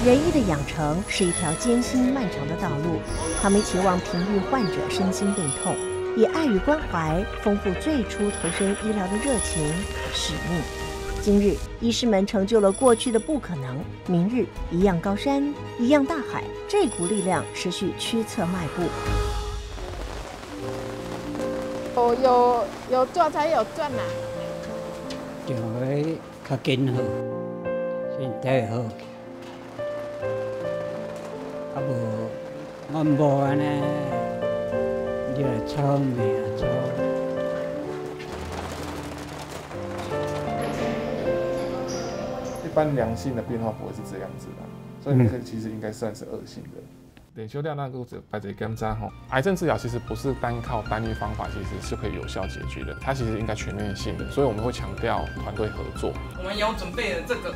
仁医的养成是一条艰辛漫长的道路，他们期望平愈患者身心病痛，以爱与关怀丰富最初投身医疗的热情使命。今日，医师们成就了过去的不可能，明日一样高山，一样大海，这股力量持续驱策迈步。 有做才有赚啊！ 就会较紧好，身体好。啊无，我无安尼，就操命操。 一般良性的变化不会是这样子的，所以那个其实应该算是恶性的。脸修掉那个白嘴根渣吼，癌症治疗其实不是单靠单一方法，其实是可以有效解决的。它其实应该全面性的，所以我们会强调团队合作。 我们有准备了这个。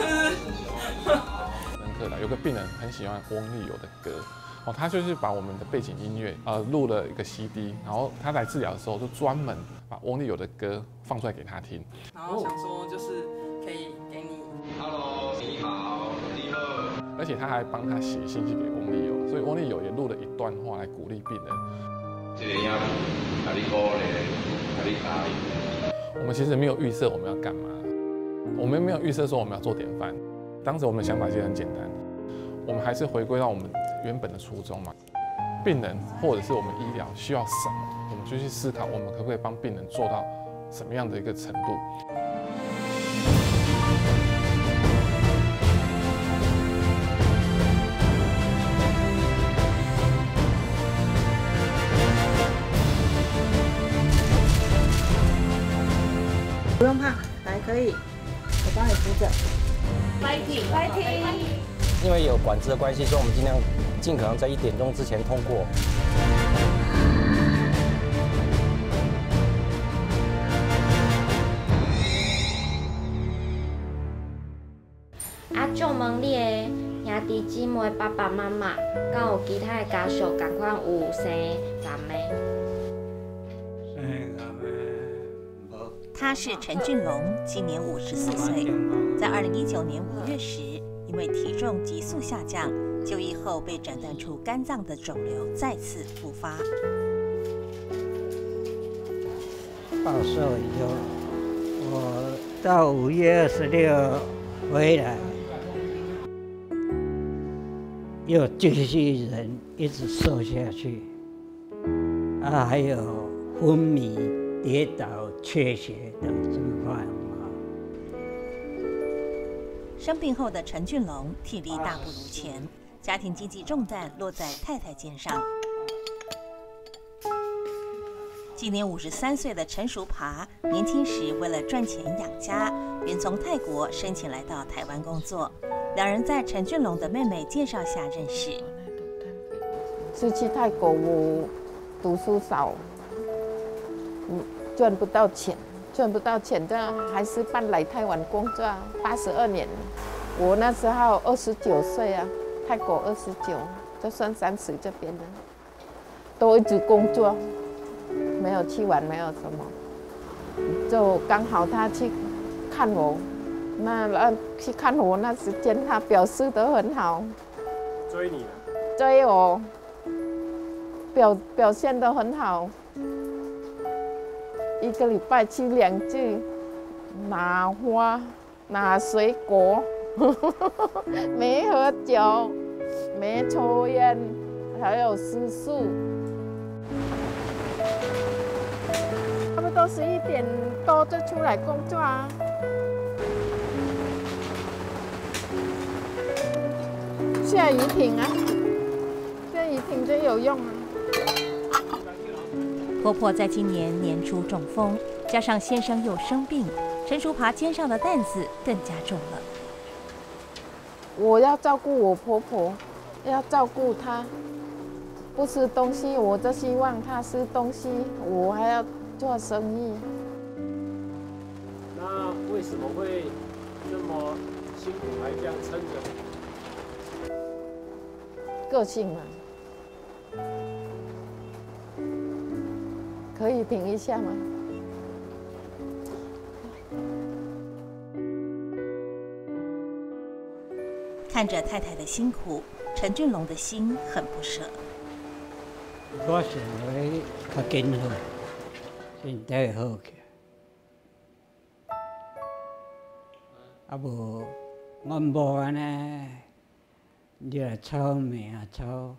深刻的，有个病人很喜欢翁立友的歌，哦，他就是把我们的背景音乐录了一个 CD， 然后他来治疗的时候就专门把翁立友的歌放出来给他听。 然后想说就是可以给你 ，Hello， 你好，你好。 而且他还帮他写信去给翁立友，所以翁立友也录了一段话来鼓励病人。 这个样，把你鼓励，把你答应。 我们其实没有预设我们要干嘛，我们没有预设说我们要做典范。当时我们的想法其实很简单，我们还是回归到我们原本的初衷嘛。病人或者是我们医疗需要什么，我们就去思考我们可不可以帮病人做到什么样的一个程度。 不用怕，来可以，我帮你扶着。Fighting！ 因为有管制的关系，所以我们尽量尽可能在1点钟之前通过。 祝问你的兄弟姊妹、爸爸妈妈，敢有其他的家属同款有生癌的？ 他是陈俊龙，今年54岁，在2019年5月时，因为体重急速下降，就医后被诊断出肝脏的肿瘤再次复发。 报寿以后，我到5月26回来，又继续忍，一直瘦下去。还有昏迷、跌倒、缺血等情况。 生病后的陈俊龙体力大不如前，家庭经济重担落在太太肩上。今年53岁的陈淑爬，年轻时为了赚钱养家，便从泰国申请来到台湾工作。两人在陈俊龙的妹妹介绍下认识。 是去泰国，我读书少，赚不到钱，这还是搬来台湾工作。82年，我那时候29岁啊，泰国29，就算30这边的，都一直工作，没有去玩，没有什么。就刚好他去看我，那去看我那时间，他表示得很好， 追你了， 追我，表现得很好。1个礼拜去2次，拿花，拿水果，没喝酒，没抽烟，还有吃素。差不多11点多就出来工作啊。下雨停啊，下雨停就有用啊。 婆婆在今年年初中风，加上先生又生病，陈淑爬肩上的担子更加重了。 我要照顾我婆婆，要照顾她，不吃东西，我就希望她吃东西，我还要做生意。 那为什么会这么辛苦还这样撑着？ 个性嘛。可以停一下吗？ 看看着太太的辛苦，陈俊龙的心很不舍。 我想要较紧好，身体好起来。啊无，我无安尼，你来操命啊操。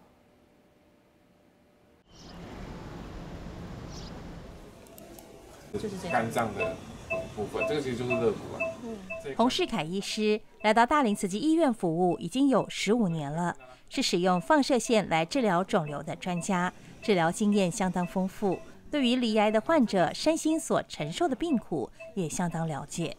就是肝脏的部分，这个其实就是肋骨啊。 洪世凯医师来到大林慈济医院服务已经有15年了，是使用放射线来治疗肿瘤的专家，治疗经验相当丰富，对于罹癌的患者身心所承受的病苦也相当了解。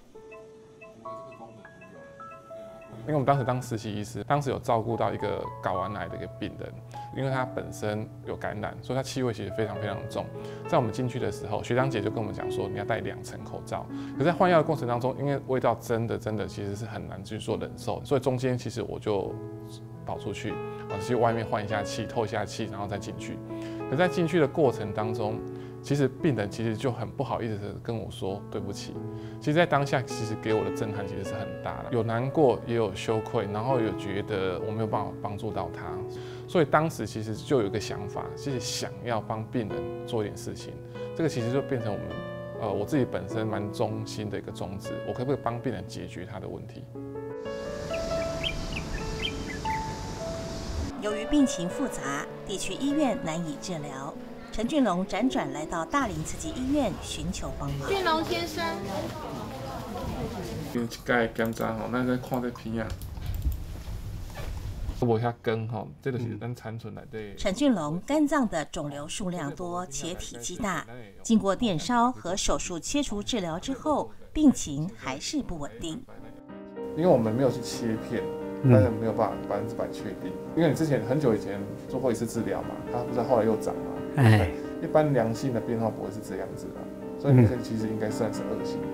因为我们当时当实习医师，当时有照顾到一个睾丸癌的一个病人，因为他本身有感染，所以他气味其实非常非常重。在我们进去的时候，学长姐就跟我们讲说，你要戴2层口罩。可是在换药的过程当中，因为味道真的其实是很难去做忍受，所以中间其实我就跑出去，去外面换一下气、透一下气，然后再进去。可在进去的过程当中，其实病人其实就很不好意思的跟我说对不起。其实，在当下其实给我的震撼其实是很大的，有难过，也有羞愧，然后有觉得我没有办法帮助到他，所以当时其实就有一个想法，其实想要帮病人做一点事情。这个其实就变成我自己本身蛮忠心的一个宗旨，我可不可以帮病人解决他的问题？ 由于病情复杂，地区医院难以治疗，陈俊龙辗转来到大林慈济医院寻求帮忙。 俊龙先生， 因为一届检查吼，咱在看这片啊，无遐根吼，这就是咱残存内底。 陈俊龙肝脏的肿瘤数量多且体积大，经过电烧和手术切除治疗之后，病情还是不稳定。 因为我们没有去切片。但是没有办法100%确定，因为你之前很久以前做过一次治疗嘛，它不是后来又长嘛。哎，一般良性的变化不会是这样子的，所以你这其实应该算是恶性的。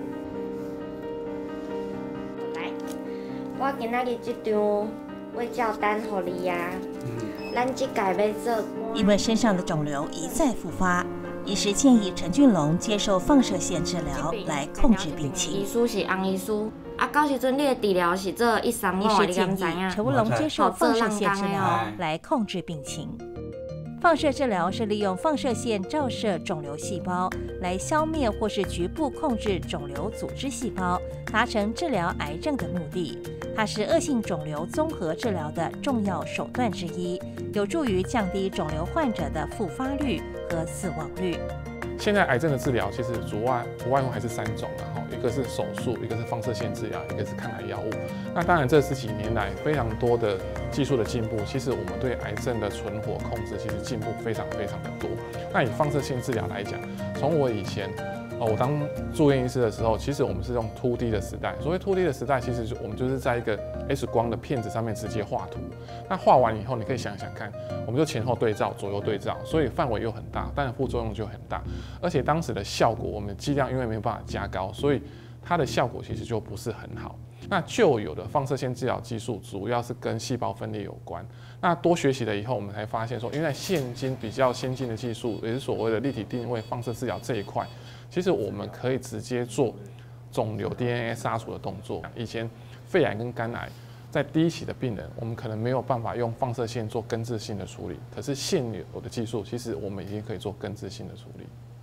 来，我今仔日这张胃教单给你啊，咱这届要做。 因为身上的肿瘤一再复发，医师建议陈俊龙接受放射线治疗来控制病情。 医师是洪医师。到时阵你的治疗是做135，你敢知影？ 陈文龙接受放射线治疗来控制病情。放射治疗是利用放射线照射肿瘤细胞，来消灭或是局部控制肿瘤组织细胞，达成治疗癌症的目的。它是恶性肿瘤综合治疗的重要手段之一，有助于降低肿瘤患者的复发率和死亡率。 现在癌症的治疗其实不外乎还是3种，然后一个是手术，一个是放射线治疗，一个是抗癌药物。那当然这10几年来非常多的技术的进步，其实我们对癌症的存活控制其实进步非常非常的多。那以放射线治疗来讲，从我以前我当住院医师的时候，其实我们是用 2D 的时代。所谓 2D 的时代，其实我们就是在一个 X 光的片子上面直接画图。那画完以后，你可以想想看，我们就前后对照、左右对照，所以范围又很大，当然副作用就很大。而且当时的效果，我们剂量因为没有办法加高，所以它的效果其实就不是很好。那旧有的放射线治疗技术主要是跟细胞分裂有关。那多学习了以后，我们才发现说，因为现今比较先进的技术，也是所谓的立体定位放射治疗这一块，其实我们可以直接做肿瘤 DNA 杀除的动作。以前肺癌跟肝癌在第1期的病人，我们可能没有办法用放射线做根治性的处理，可是现有的技术，其实我们已经可以做根治性的处理。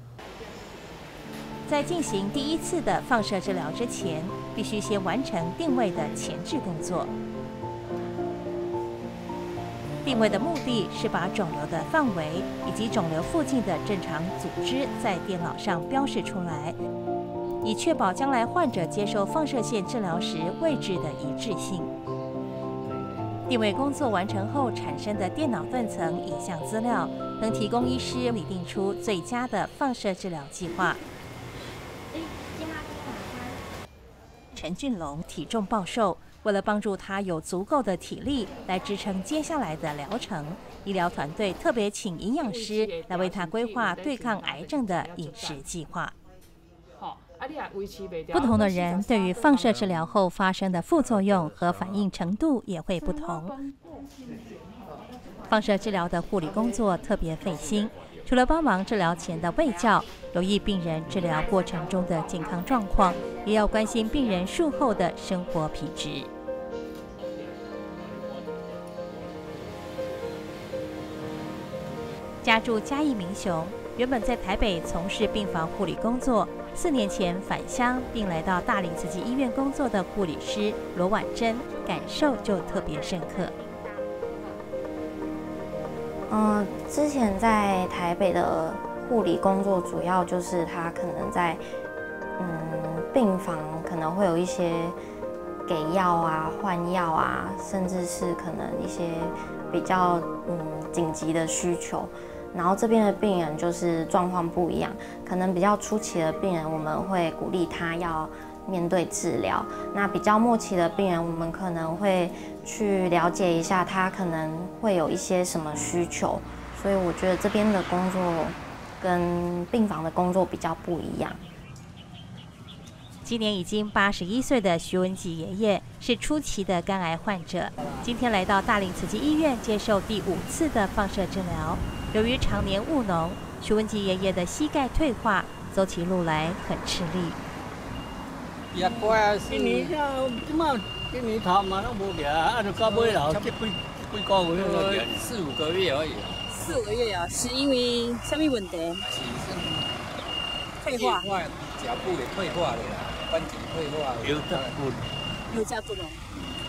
在进行第1次的放射治疗之前，必须先完成定位的前置工作。定位的目的是把肿瘤的范围以及肿瘤附近的正常组织在电脑上标示出来，以确保将来患者接受放射线治疗时位置的一致性。定位工作完成后产生的电脑断层影像资料，能提供医师拟定出最佳的放射治疗计划。陈俊龙体重暴瘦，为了帮助他有足够的体力来支撑接下来的疗程，医疗团队特别请营养师来为他规划对抗癌症的饮食计划。不同的人对于放射治疗后发生的副作用和反应程度也会不同。放射治疗的护理工作特别费心，除了帮忙治疗前的卫教，留意病人治疗过程中的健康状况，也要关心病人术后的生活品质。 家住嘉义民雄，原本在台北从事病房护理工作，4年前返乡并来到大林慈济医院工作的护理师罗婉珍，感受就特别深刻。 之前在台北的护理工作，主要就是他可能在病房可能会有一些给药啊、换药啊，甚至是可能一些比较紧急的需求。然后这边的病人就是状况不一样，可能比较初期的病人，我们会鼓励他要面对治疗；那比较末期的病人，我们可能会去了解一下他可能会有一些什么需求。所以我觉得这边的工作跟病房的工作比较不一样。 今年已经81岁的徐文吉爷爷是初期的肝癌患者，今天来到大林慈济医院接受第5次的放射治疗。由于常年务农，徐文吉爷爷的膝盖退化，走起路来很吃力。 也乖啊，今年头嘛都无行，啊，就到尾了，几个月了，4、5个月而已。 4、5个月啊，是因为什么问题？ 是退化， 脚部的退化了啦，关节退化了。 有这骨哦。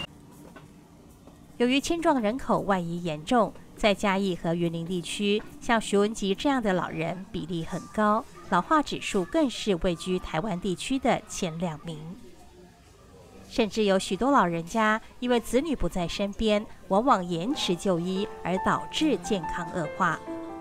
由于青壮人口外移严重，在嘉义和云林地区，像徐文吉这样的老人比例很高，老化指数更是位居台湾地区的前2名。甚至有许多老人家因为子女不在身边，往往延迟就医，而导致健康恶化。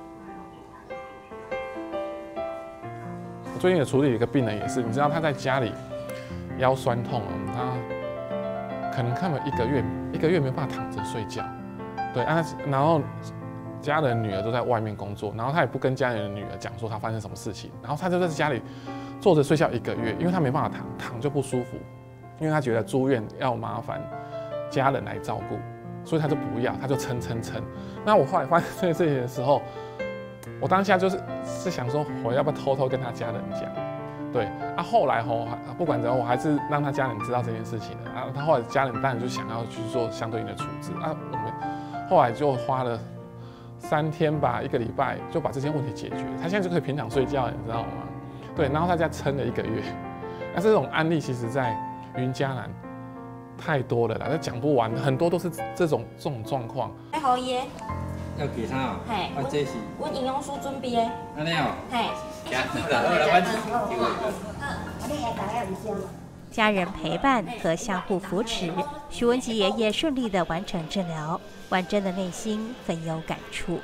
我最近也处理一个病人，也是，你知道他在家里腰酸痛了，他可能看了一个月没办法躺着睡觉，对啊，然后家人女儿都在外面工作，然后他也不跟家人的女儿讲说他发生什么事情，然后他就在家里坐着睡觉1个月，因为他没办法躺就不舒服，因为他觉得住院要麻烦家人来照顾，所以他就不要，他就撑。那我后来发现这件事情的时候，我当下就是想说，我要不要偷偷跟他家人讲？对啊，后来不管怎样，我还是让他家人知道这件事情的啊。他后来家人当然就想要去做相对应的处置啊。我们后来就花了3天吧，1个礼拜就把这些问题解决。他现在就可以平躺睡觉，你知道吗？对，然后他家撑了1个月。那这种案例其实在云嘉南太多了啦，那讲不完，很多都是这种状况。 好耶。 要给他哦。 嘿， 这是我营养师准备的。 安尼哦。 嘿。 家人陪伴和相互扶持，徐文吉爷爷顺利地完成治疗，婉珍的内心很有感触。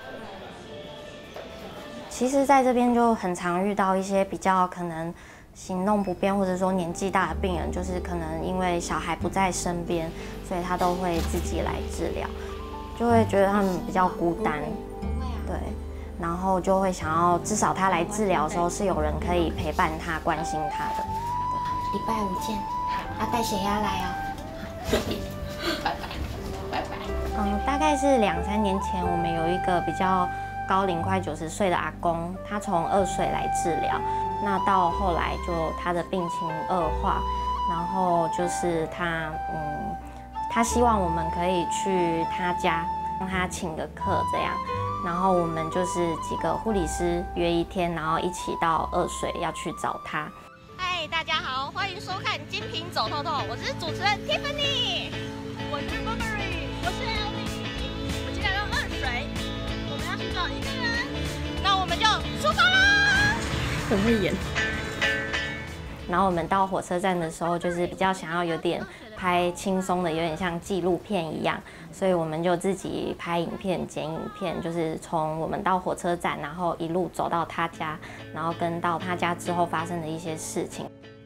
其实在这边就很常遇到一些比较可能行动不便或者说年纪大的病人，就是可能因为小孩不在身边，所以他都会自己来治疗，就会觉得他们比较孤单，对，然后就会想要至少他来治疗的时候是有人可以陪伴他、关心他的。 礼拜5见，带血压来哦。拜拜。 大概是2、3年前，我们有一个比较高龄快90岁的阿公，他从2岁来治疗，那到后来就他的病情恶化，然后就是他希望我们可以去他家帮他请个客这样，然后我们就是几个护理师约1天，然后一起到2水要去找他。 嗨，大家好，欢迎收看《精品走透透》，我是主持人 Tiffany， 我是 Burberry， 我是 Ellie， 我今天来到2水，我们要去找一个人，那我们就出发啦！ 很会演。 然后我们到火车站的时候，就是比较想要有点拍轻松的，有点像纪录片一样，所以我们就自己拍影片、剪影片，就是从我们到火车站，然后一路走到他家，然后跟到他家之后发生的一些事情。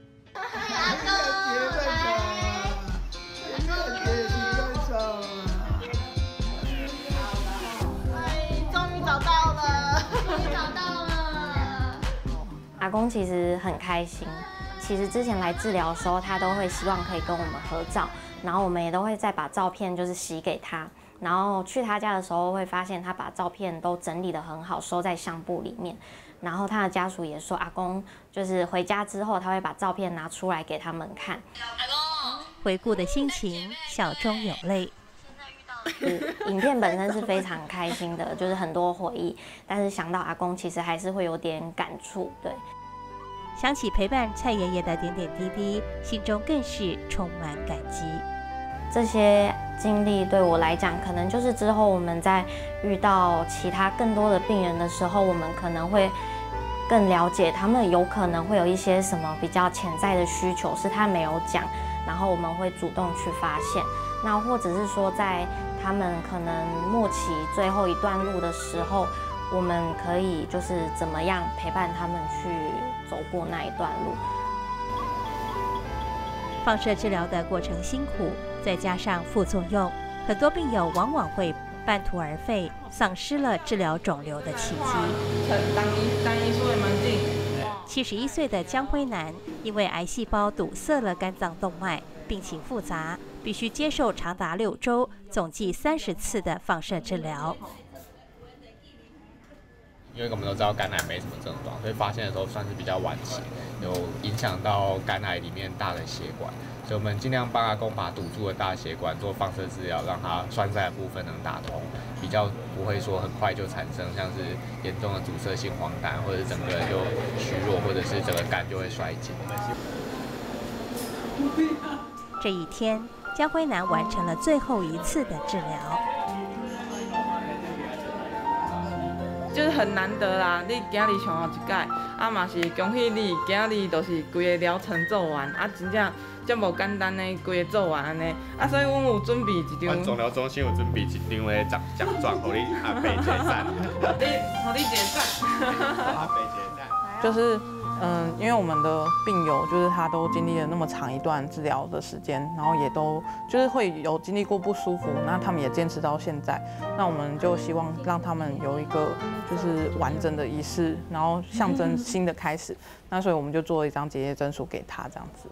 阿公其实很开心。其实之前来治疗的时候，他都会希望可以跟我们合照，然后我们也都会再把照片就是洗给他。然后去他家的时候，会发现他把照片都整理得很好，收在相簿里面。然后他的家属也说，阿公就是回家之后，他会把照片拿出来给他们看。 回顾的心情，笑中有泪。 现在遇到的影片本身是非常开心的，就是很多回忆，但是想到阿公，其实还是会有点感触。对， 想起陪伴蔡爷爷的点点滴滴，心中更是充满感激。 这些经历对我来讲，可能就是之后我们在遇到其他更多的病人的时候，我们可能会更了解他们有可能会有一些什么比较潜在的需求是他没有讲，然后我们会主动去发现。那或者是说，在他们可能末期最后一段路的时候，我们可以就是怎么样陪伴他们去走过那一段路。 放射治疗的过程辛苦，再加上副作用，很多病友往往会半途而废，丧失了治疗肿瘤的契机。71岁的江辉南因为癌细胞堵塞了肝脏动脉，病情复杂，必须接受长达6周、总计30次的放射治疗。 因为我们都知道肝癌没什么症状，所以发现的时候算是比较晚期，有影响到肝癌里面大的血管，所以我们尽量帮阿公把堵住的大血管做放射治疗，让它栓塞的部分能打通，比较不会说很快就产生像是严重的阻塞性黄疸，或者整个人就虚弱，或者是整个肝就会衰竭。 这一天，江辉南完成了最后一次的治疗。 就是很难得啦，你今日上好一届，啊嘛是恭喜你，今日就是规个疗程做完，啊真正这无简单的规个做完安尼，啊所以阮有准备一张。阮肿瘤中心有准备一张的奖状，互你阿伯结赞。互你结赞。阿伯结赞。 就是因为我们的病友就是他都经历了那么长一段治疗的时间，然后也都就是会有经历过不舒服，那他们也坚持到现在，那我们就希望让他们有一个就是完整的仪式，然后象征新的开始。那所以我们就做了一张结业证书给他，这样子。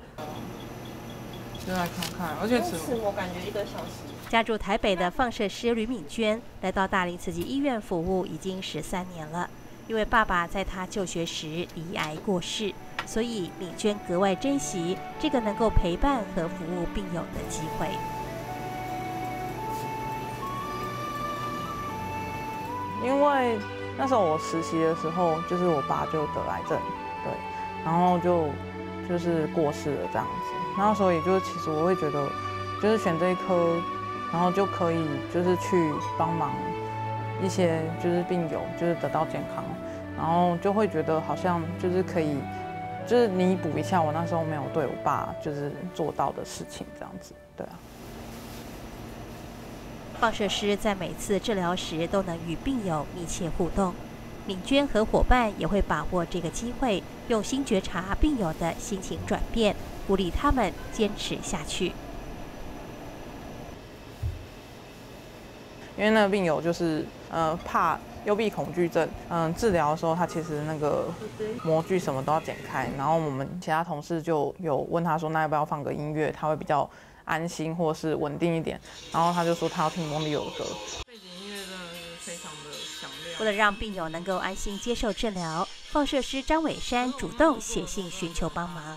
就来看看，而且我感觉1个小时。 家住台北的放射师吕敏娟来到大林慈济医院服务已经13年了。因为爸爸在他就学时罹癌过世，所以敏娟格外珍惜这个能够陪伴和服务病友的机会。 因为那时候我实习的时候，就是我爸就得癌症，对，然后就是过世了这样子，然后所以就是其实我会觉得，就是选这一科，然后就可以就是去帮忙一些就是病友就是得到健康，然后就会觉得好像就是可以就是弥补一下我那时候没有对我爸就是做到的事情这样子，对啊。 放射师在每次治疗时都能与病友密切互动，敏娟和伙伴也会把握这个机会，用心觉察病友的心情转变，鼓励他们坚持下去。 因为那个病友就是怕幽闭恐惧症，治疗的时候他其实那个模具什么都要剪开，然后我们其他同事就有问他说，那要不要放个音乐，他会比较安心或是稳定一点，然后他就说他要听蒙迪欧的歌。 背景音乐真的是非常的响亮。 为了让病友能够安心接受治疗，放射师张伟山主动写信寻求帮忙。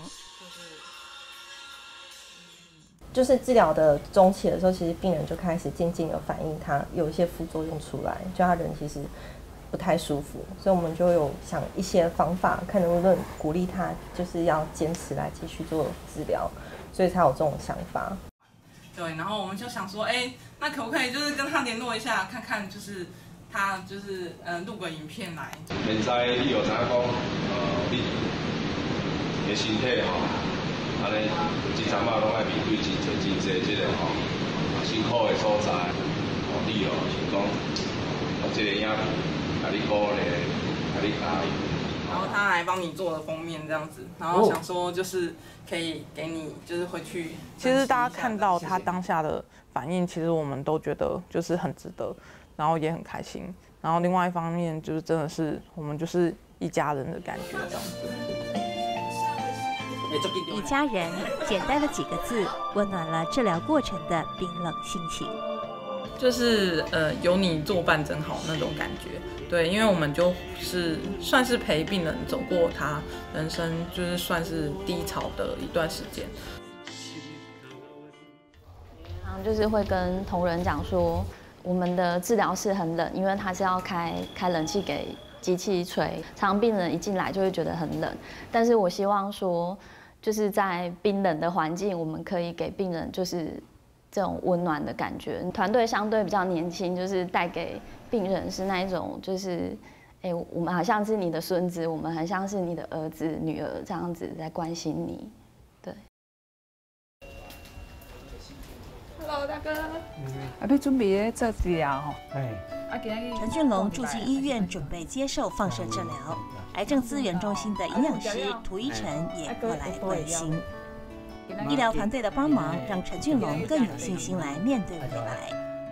就是治疗的中期的时候，其实病人就开始渐渐有反应，他有一些副作用出来，就他人其实不太舒服，所以我们就有想一些方法，看能不能鼓励他，就是要坚持来继续做治疗，所以才有这种想法。 对，然后我们就想说，那可不可以就是跟他联络一下，看看就是他就是录个影片来。 免知你有知影讲，你的身体吼。安尼，一阵仔拢爱面对真侪即个吼辛苦的所在，你是讲这个影片，甲你鼓励，甲你加油。 然后他还帮你做了封面这样子，然后想说就是可以给你就是回去。 其实大家看到他当下的反应，其实我们都觉得就是很值得，然后也很开心。然后另外一方面就是真的是我们就是一家人的感觉这样子。 一家人，简单的几个字，温暖了治疗过程的冰冷心情。 就是有你作伴真好那种感觉，对，因为我们就是算是陪病人走过他人生就是算是低潮的一段时间。 好， 就是会跟同仁讲说，我们的治疗室很冷，因为它是要开冷气给机器吹，常病人一进来就会觉得很冷。但是我希望说，就是在冰冷的环境，我们可以给病人就是这种温暖的感觉。团队相对比较年轻，就是带给病人是那一种就是。我们好像是你的孙子，我们很像是你的儿子、女儿这样子在关心你，对。 Hello， 大哥。你准备咧做治疗吼？ 陈俊龙住进医院，准备接受放射治疗。癌症资源中心的营养师涂一晨也过来关心。医疗团队的帮忙，让陈俊龙更有信心来面对未来。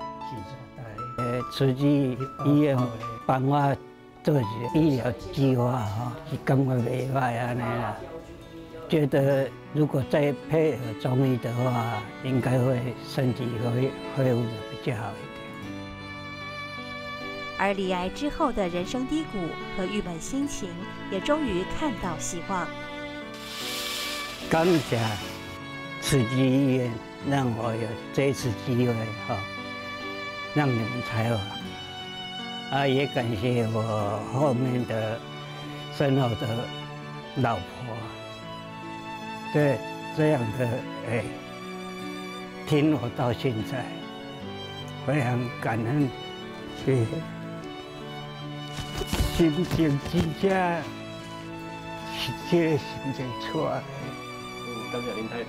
慈济医院帮我。做一个医疗计划哈，是感觉袂歹安尼啦。觉得如果再配合中医的话，应该会身体会恢复的比较好一点。 而罹癌之后的人生低谷和郁闷心情，也终于看到希望。 感谢慈济医院让我有这一次机会哈，让你们采访。也感谢我后面的身后的老婆，对这样的听我到现在，非常感恩，谢谢。心情真正是这个心情出来。 感谢您太太。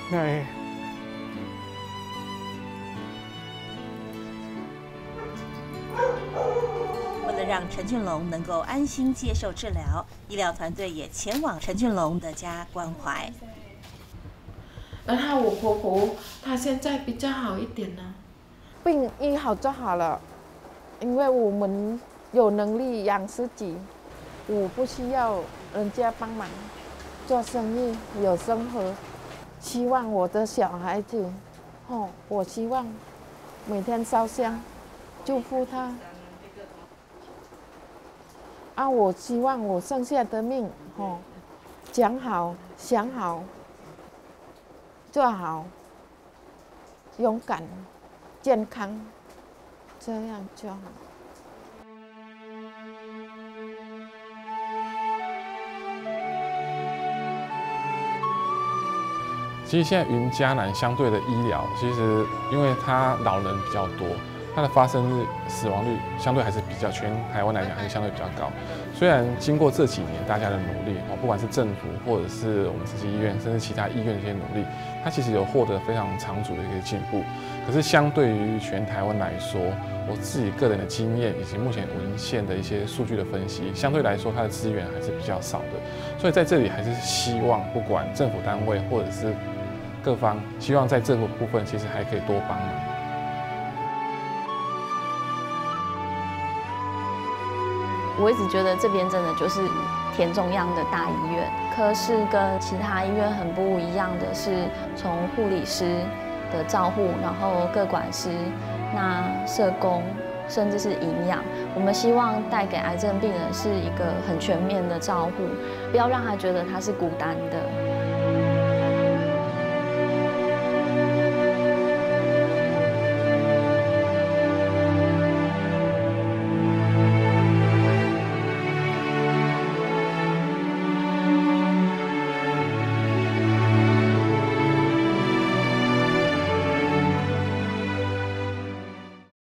为了让陈俊龙能够安心接受治疗，医疗团队也前往陈俊龙的家关怀。 然后我婆婆她现在比较好一点了，病医好就好了，因为我们有能力养自己，我不需要人家帮忙做生意，有生活。希望我的小孩子，我希望每天烧香，祝福他。我希望我剩下的命，讲好、想好、做好、勇敢、健康，这样就好。 其实现在云嘉南相对的医疗，其实因为它老人比较多。它的发生率、死亡率相对还是比较，全台湾来讲还是相对比较高。虽然经过这几年大家的努力，不管是政府或者是我们慈济医院，甚至其他医院的一些努力，它其实有获得非常长足的一个进步。可是相对于全台湾来说，我自己个人的经验以及目前文献的一些数据的分析，相对来说它的资源还是比较少的。所以在这里还是希望，不管政府单位或者是各方，希望在这个部分其实还可以多帮忙。 我一直觉得这边真的就是田中央的大医院，可是跟其他医院很不一样的是，从护理师的照护，然后个管师、那社工，甚至是营养，我们希望带给癌症病人是一个很全面的照护，不要让他觉得他是孤单的。